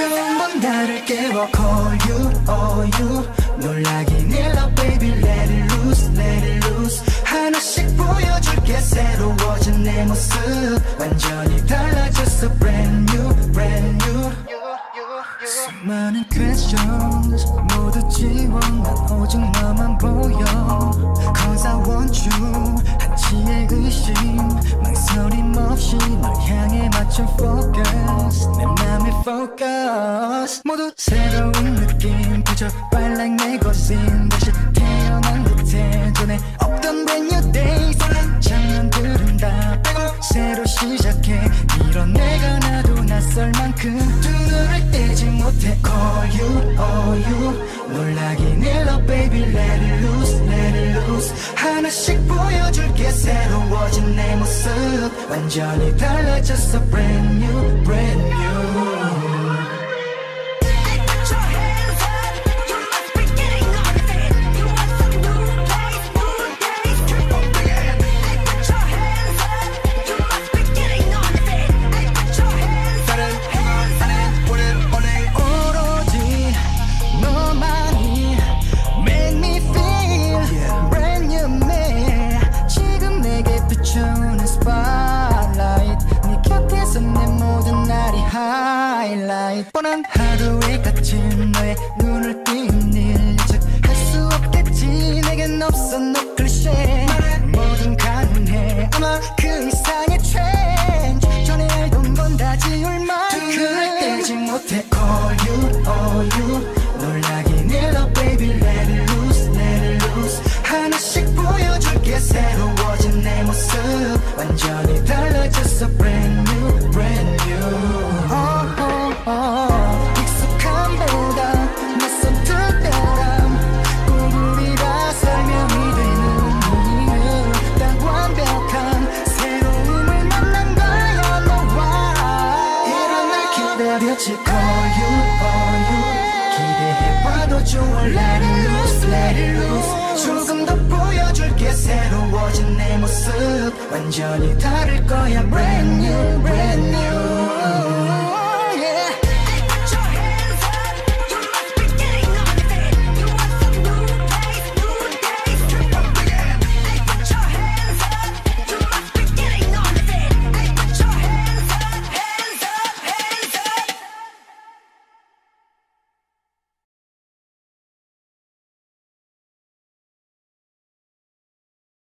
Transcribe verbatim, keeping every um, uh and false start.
처음 본 나를 깨워 call you or you 놀라긴 일러 baby let it loose let it loose 하나씩 보여줄게 새로워진 내 모습 완전히 달라졌어 brand new brand new 수많은 questions 모두 지워 난 오직 너만 보여 Cause I want you 한치의 의심 망설임 없이 널 향해 맞춘 focus 내 맘에 focus 모두 새로운 느낌 그저 빨랑 내 거신 다시 태어난 듯해 전에 없던 brand new days 장난들은 다 빼고 새로 시작해 이런 내가 나도 낯설 만큼 두 눈을 떼지 못해 call you or you 놀라긴 일러 baby let it loose let it loose 하나씩 보여줄게 새로워진 내 모습 완전히 달라졌어 brand new brand new 뻔한 하루에 갇힌 너의 눈을 띄운 일 예측할 수 없겠지 내겐 없어 no cliché 뭐든 가능해 아마 그 이상의 change 전에 알던 건 다 지울 만큼 두 눈을 떼지 못해 call you or you 놀라긴 일러 baby let it loose let it loose 하나씩 보여줄게 새로워진 내 모습 완전히 달라졌어 brand new brand new oh, oh, oh. call you or you 기대해봐도 좋아 let it loose let it loose 조금 더 보여줄게 새로워진 내 모습 완전히 다를 거야 brand new brand new